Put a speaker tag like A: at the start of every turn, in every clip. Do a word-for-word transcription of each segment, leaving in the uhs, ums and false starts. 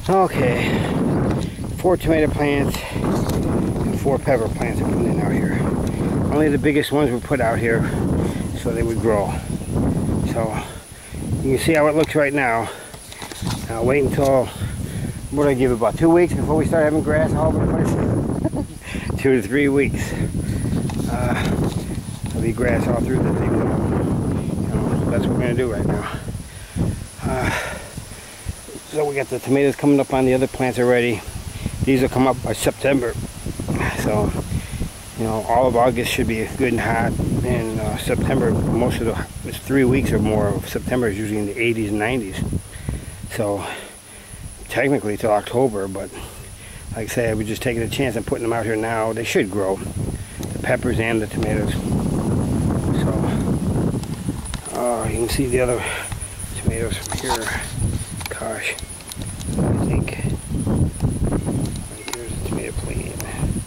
A: Okay, four tomato plants and four pepper plants are put in out here. Only the biggest ones were put out here so they would grow. So you can see how it looks right now. Now wait until, what do I give it, about two weeks before we start having grass all over the place? Two to three weeks. Uh, there'll be grass all through the thing. You know, that's what we're going to do right now. Uh, so we got the tomatoes coming up on the other plants already. These will come up by September. So, you know, all of August should be good and hot. And uh, September, most of the, it's three weeks or more of September is usually in the eighties and nineties. So, technically till October, but like I say, we're just taking a chance and putting them out here now. They should grow. The peppers and the tomatoes. So, uh, you can see the other tomatoes from here. Gosh, I think here's the tomato plant.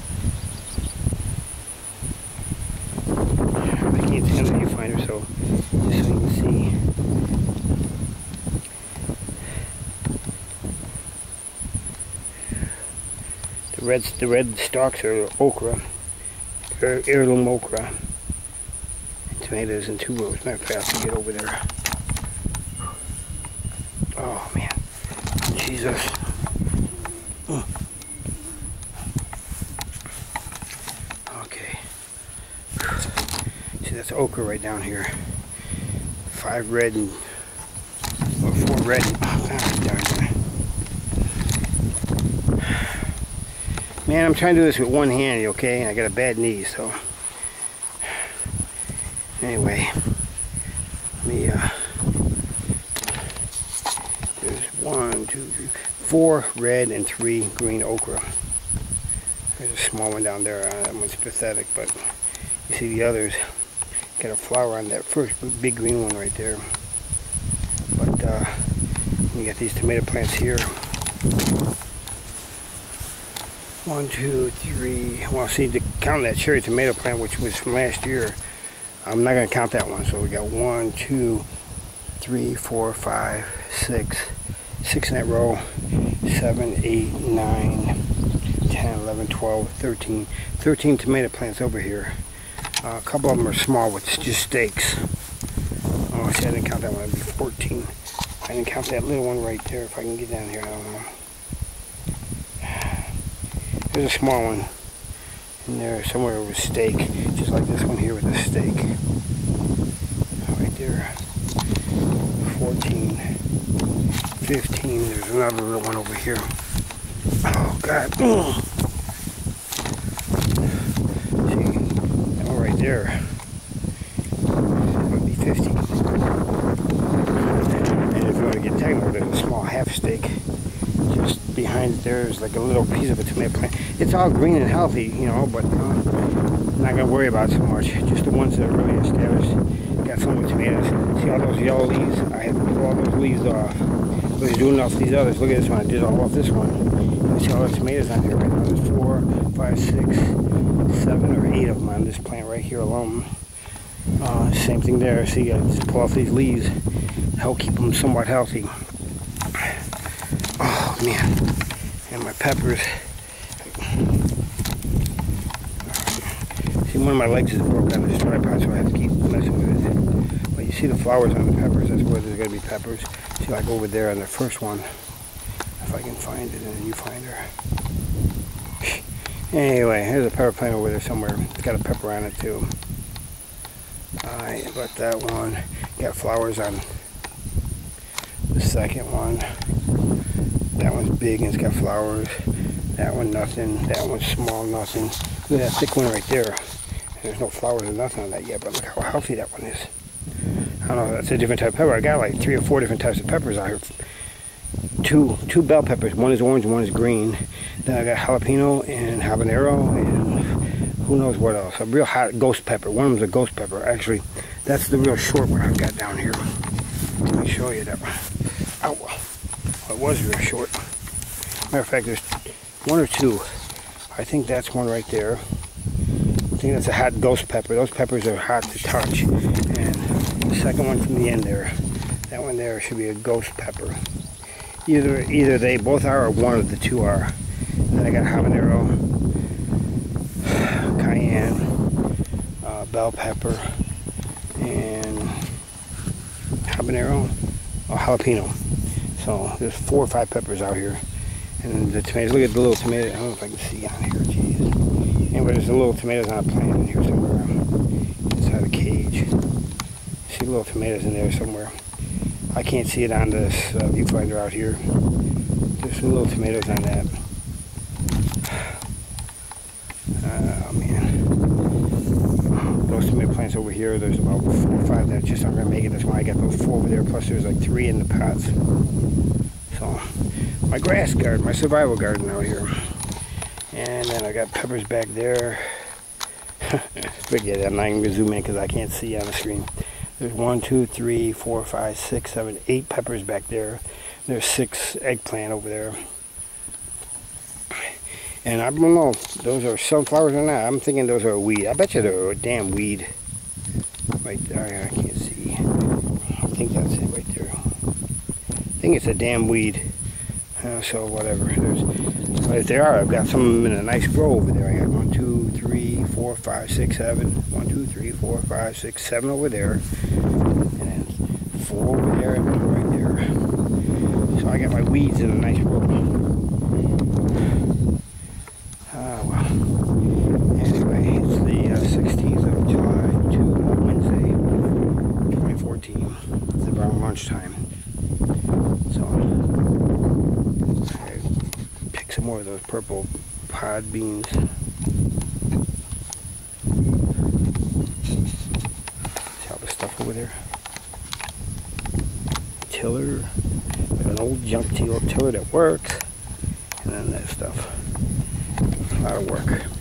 A: I can't see on the viewfinder, so just so you can see. The red, the red stalks are okra, heirloom okra. And tomatoes in two rows. Matter of fact, I'll get over there. Oh man, Jesus. Mm. Okay. See, that's okra right down here. Five red and, or four red. Oh, darn it. Man, I'm trying to do this with one hand, okay? I got a bad knee, so. Anyway, let me, uh, one, two, three, four red and three green okra. There's a small one down there. Uh, that one's pathetic, but you see the others got a flower on that first big green one right there. But uh, you got these tomato plants here. One, two, three. Well, see, to count that cherry tomato plant, which was from last year, I'm not going to count that one. So we got one, two, three, four, five, six. Six in that row, seven, eight, nine, ten, eleven, twelve, thirteen. thirteen tomato plants over here. Uh, a couple of them are small with just stakes. Oh, see, I didn't count that one. It'd be fourteen. I didn't count that little one right there. If I can get down here, I don't know. There's a small one in there somewhere with a stake, just like this one here with a stake. Right there. fourteen. fifteen, there's another little one over here. Oh God. See, that one right there. That would be fifteen. And if you want to get technical, there's a small half stake. Just behind it there is like a little piece of a tomato plant. It's all green and healthy, you know, but uh, I'm not going to worry about it so much. Just the ones that are really established. Got some with tomatoes. See all those yellow leaves? I have to pull all those leaves off. But he's doing off these others. Look at this one. I did all off this one. You see all the tomatoes on here right now. There's four, five, six, seven, or eight of them on this plant right here alone. Uh, same thing there. See, I just pull off these leaves. Help keep them somewhat healthy. Oh man. And my peppers. See, one of my legs is broke on this tripod, so I have to keep messing with it. But you see the flowers on the peppers. That's where there's going to be peppers. See, like over there on the first one, if I can find it, and then you find her. Anyway, there's a pepper plant over there somewhere. It's got a pepper on it too. Alright, but that one got flowers on the second one. That one's big and it's got flowers. That one nothing. That one's small, nothing. Look at that thick one right there. There's no flowers or nothing on that yet, but look how healthy that one is. I don't know, that's a different type of pepper. I got like three or four different types of peppers out here. Two, two bell peppers. One is orange, one is green. Then I got jalapeno and habanero and who knows what else. A real hot ghost pepper. One of them's a ghost pepper. Actually, that's the real short one I've got down here. Let me show you that one. Ow. Well, it was real short. Matter of fact, there's one or two. I think that's one right there. I think that's a hot ghost pepper. Those peppers are hot to touch. And the second one from the end there, that one there should be a ghost pepper. Either either they both are or one of the two are. And then I got habanero, cayenne, uh, bell pepper, and habanero, or jalapeno. So there's four or five peppers out here. And the tomatoes, look at the little tomatoes. I don't know if I can see on here, jeez. Anyway, there's the little tomatoes on a plant in here somewhere. Inside a cage. See little tomatoes in there somewhere. I can't see it on this uh, viewfinder out here. There's some little tomatoes on that. Oh man. Those tomato plants over here, there's about four or five that just aren't going to make it. That's why I got those four over there. Plus there's like three in the pots. So, my grass garden, my survival garden out here. And then I got peppers back there. Forget it, I'm not even going to zoom in because I can't see on the screen. There's one, two, three, four, five, six, seven, eight peppers back there. There's six eggplant over there. And I don't know if those are sunflowers or not. I'm thinking those are a weed. I bet you they're a damn weed. Right there, I can't see. I think that's it right there. I think it's a damn weed. Uh, so whatever. There's, but if they are, I've got some of them in a nice row over there. I got one, two, three, four, five, six, seven. One, two, three, four, five, six, seven over there. And then four over there and one right there. So I got my weeds in a nice row. Ah, well. Anyway, it's the uh, sixteenth of July to Wednesday, twenty fourteen. It's about lunchtime. So, I picked some more of those purple pod beans. See all the stuff over there? Tiller. An old junk tiller that works. And then that stuff. A lot of work.